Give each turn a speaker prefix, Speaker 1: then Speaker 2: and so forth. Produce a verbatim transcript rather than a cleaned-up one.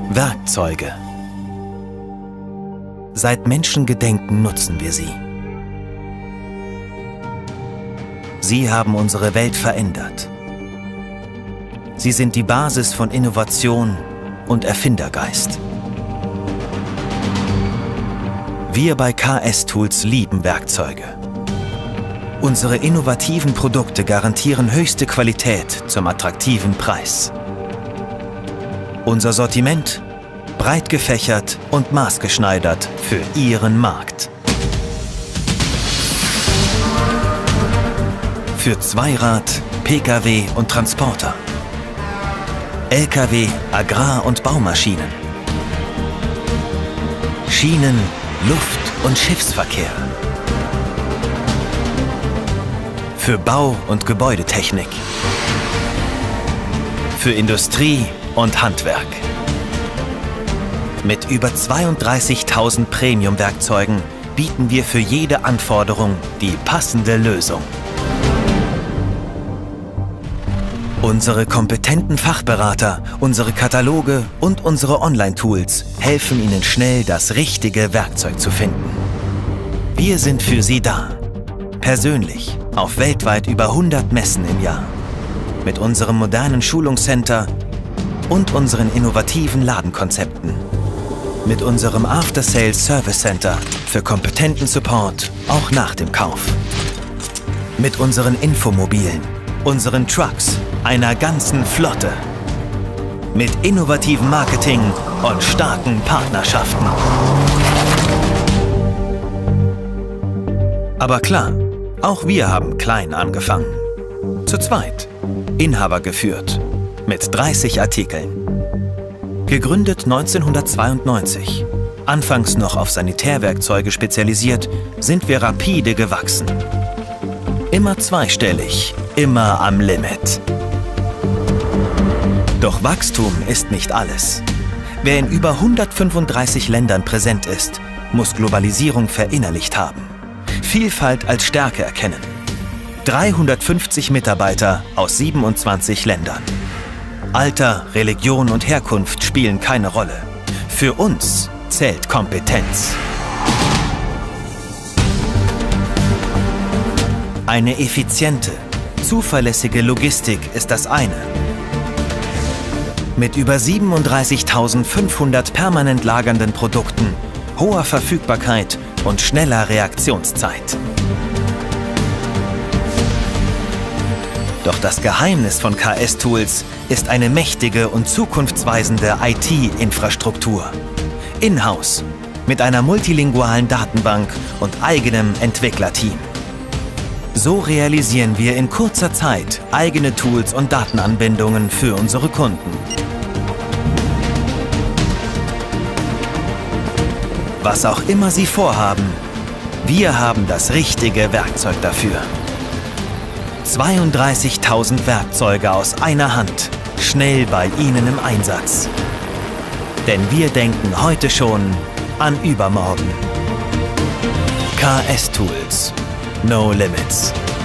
Speaker 1: Werkzeuge. Seit Menschengedenken nutzen wir sie. Sie haben unsere Welt verändert. Sie sind die Basis von Innovation und Erfindergeist. Wir bei K S Tools lieben Werkzeuge. Unsere innovativen Produkte garantieren höchste Qualität zum attraktiven Preis. Unser Sortiment breit gefächert und maßgeschneidert für Ihren Markt. Für Zweirad, P K W und Transporter, L K W, Agrar- und Baumaschinen, Schienen-, Luft- und Schiffsverkehr, für Bau- und Gebäudetechnik, für Industrie und Handwerk. Mit über zweiunddreißigtausend Premium-Werkzeugen bieten wir für jede Anforderung die passende Lösung. Unsere kompetenten Fachberater, unsere Kataloge und unsere Online-Tools helfen Ihnen schnell, das richtige Werkzeug zu finden. Wir sind für Sie da. Persönlich, auf weltweit über hundert Messen im Jahr. Mit unserem modernen Schulungscenter und unseren innovativen Ladenkonzepten. Mit unserem After-Sales Service Center für kompetenten Support, auch nach dem Kauf. Mit unseren Infomobilen, unseren Trucks, einer ganzen Flotte. Mit innovativem Marketing und starken Partnerschaften. Aber klar, auch wir haben klein angefangen. Zu zweit, Inhaber geführt, mit dreißig Artikeln. Gegründet neunzehnhundertzweiundneunzig, anfangs noch auf Sanitärwerkzeuge spezialisiert, sind wir rapide gewachsen. Immer zweistellig, immer am Limit. Doch Wachstum ist nicht alles. Wer in über hundertfünfunddreißig Ländern präsent ist, muss Globalisierung verinnerlicht haben. Vielfalt als Stärke erkennen. dreihundertfünfzig Mitarbeiter aus siebenundzwanzig Ländern. Alter, Religion und Herkunft spielen keine Rolle. Für uns zählt Kompetenz. Eine effiziente, zuverlässige Logistik ist das eine. Mit über siebenunddreißigtausendfünfhundert permanent lagernden Produkten, hoher Verfügbarkeit und schneller Reaktionszeit. Doch das Geheimnis von K S Tools ist eine mächtige und zukunftsweisende I T-Infrastruktur. In-house, mit einer multilingualen Datenbank und eigenem Entwicklerteam. So realisieren wir in kurzer Zeit eigene Tools und Datenanbindungen für unsere Kunden. Was auch immer Sie vorhaben, wir haben das richtige Werkzeug dafür. zweiunddreißigtausend Werkzeuge aus einer Hand, schnell bei Ihnen im Einsatz. Denn wir denken heute schon an übermorgen. K S Tools. No limits.